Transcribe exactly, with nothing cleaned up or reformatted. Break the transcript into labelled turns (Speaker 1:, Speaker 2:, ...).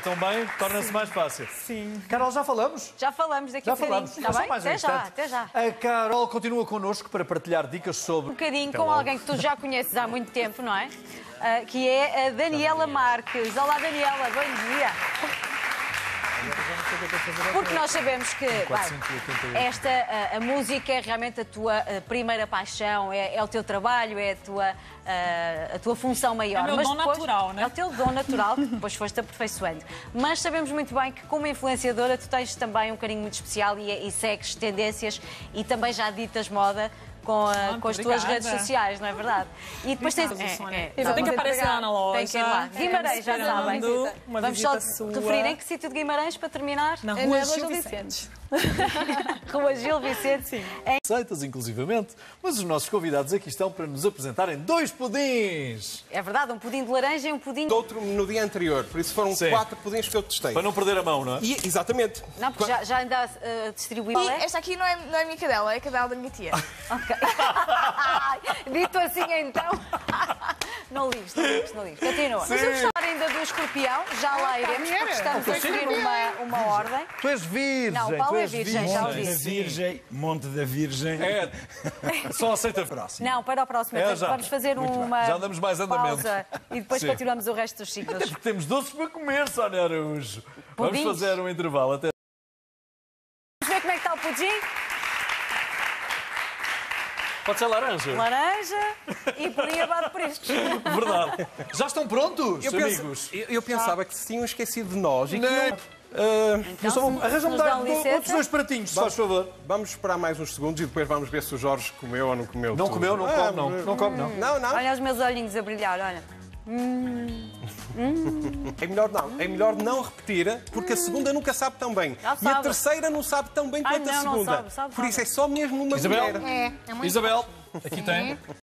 Speaker 1: acertam bem, torna-se mais fácil.
Speaker 2: Sim.
Speaker 1: Carol, já falamos?
Speaker 3: Já falamos daqui a
Speaker 1: Já
Speaker 3: bocadinho.
Speaker 1: falamos.
Speaker 3: Está
Speaker 1: Só
Speaker 3: bem?
Speaker 1: mais um
Speaker 3: Até já,
Speaker 1: instante.
Speaker 3: até já.
Speaker 1: A Carol continua connosco para partilhar dicas sobre...
Speaker 3: Um bocadinho
Speaker 1: Até
Speaker 3: com
Speaker 1: logo.
Speaker 3: alguém que tu já conheces há muito tempo, não é? Uh, que é a Daniela Marques. Olá, Daniela, bom dia. Porque nós sabemos que bem, esta, a, a música é realmente a tua a primeira paixão, é, é o teu trabalho, é a tua, a, a tua função maior.
Speaker 2: É o meu
Speaker 3: Mas
Speaker 2: dom
Speaker 3: depois,
Speaker 2: natural, né?
Speaker 3: É o teu dom natural, que depois foste aperfeiçoando. Mas sabemos muito bem que, como influenciadora, tu tens também um carinho muito especial e, e segues tendências e também já ditas moda com, a,
Speaker 2: Ah,
Speaker 3: com as tuas
Speaker 2: obrigada.
Speaker 3: redes sociais, não é verdade? E depois tens...
Speaker 2: É, é. Tem que aparecer lá na loja.
Speaker 3: Tem que ir lá. Guimarães, já sabem.
Speaker 2: Uma
Speaker 3: Vamos só
Speaker 2: visita sua.
Speaker 3: referir em que sítio de Guimarães para terminar?
Speaker 2: Na
Speaker 3: É
Speaker 2: Rua Gil Vicente.
Speaker 3: Rua Gil Vicente.
Speaker 2: Sim.
Speaker 1: Receitas, inclusivamente, mas os nossos convidados aqui estão para nos apresentarem dois pudins.
Speaker 3: É verdade, um pudim de laranja e um pudim...
Speaker 4: Outro no dia anterior, por isso foram
Speaker 1: Sim.
Speaker 4: quatro pudins que eu testei.
Speaker 1: Para não perder a mão, não é?
Speaker 4: E, exatamente.
Speaker 3: Não, porque já, já ainda uh, distribuí.
Speaker 5: E esta aqui não é, não é a minha cadela, é a cadela da minha tia.
Speaker 3: Ok. Dito assim, então... Não ligues, não ligues, não ligues. Continua. Mas eu gostar ainda do escorpião, já lá iremos, porque estamos a seguir uma, uma ordem.
Speaker 1: Tu és virgem.
Speaker 3: Não, o
Speaker 1: tu
Speaker 3: Paulo é
Speaker 1: és
Speaker 3: virgem, já o
Speaker 6: Monte da
Speaker 3: disse.
Speaker 6: Virgem, Monte da Virgem.
Speaker 1: É, só aceita próximo.
Speaker 3: Não, para o próximo.
Speaker 1: É,
Speaker 3: então
Speaker 1: já.
Speaker 3: vamos fazer
Speaker 1: Muito bem.
Speaker 3: uma
Speaker 1: Já damos mais andamento.
Speaker 3: pausa e depois
Speaker 1: Sim.
Speaker 3: continuamos o resto dos
Speaker 1: Até
Speaker 3: signos.
Speaker 1: porque temos doces para comer, Sónia Araújo. Vamos
Speaker 3: Pudins.
Speaker 1: fazer um intervalo até...
Speaker 3: Vamos ver como é que está o pudim?
Speaker 1: Pode ser laranja?
Speaker 3: Laranja e pudim abado por isto.
Speaker 1: Verdade. Já estão prontos,
Speaker 4: Eu, penso-
Speaker 1: amigos?
Speaker 4: eu, eu pensava que se tinham esquecido de nós e que
Speaker 1: Nem-
Speaker 4: não- Ah,
Speaker 3: Então,
Speaker 1: Só um-
Speaker 3: se
Speaker 1: Arranja-me
Speaker 3: nos
Speaker 1: dar
Speaker 3: dão
Speaker 1: do-
Speaker 3: licença.
Speaker 1: outros dois pratinhos, se faz favor.
Speaker 4: vamos esperar mais uns segundos e depois vamos ver se o Jorge comeu ou não comeu.
Speaker 1: Não
Speaker 4: tudo.
Speaker 1: comeu, não
Speaker 4: Ah,
Speaker 1: come, não. Não come, não.
Speaker 4: Não, não.
Speaker 3: Olha os meus olhinhos a brilhar, olha.
Speaker 4: É melhor não. É melhor não repetir, porque a segunda nunca sabe tão bem.
Speaker 3: Já
Speaker 4: E a
Speaker 3: sabe.
Speaker 4: terceira não sabe tão bem
Speaker 3: Ai,
Speaker 4: quanto a
Speaker 3: não, não
Speaker 4: segunda.
Speaker 3: sabe, sabe,
Speaker 4: Por isso é
Speaker 3: sabe.
Speaker 4: só mesmo uma
Speaker 1: Isabel?
Speaker 4: mulher.
Speaker 5: É, é muito
Speaker 1: Isabel, aqui tem.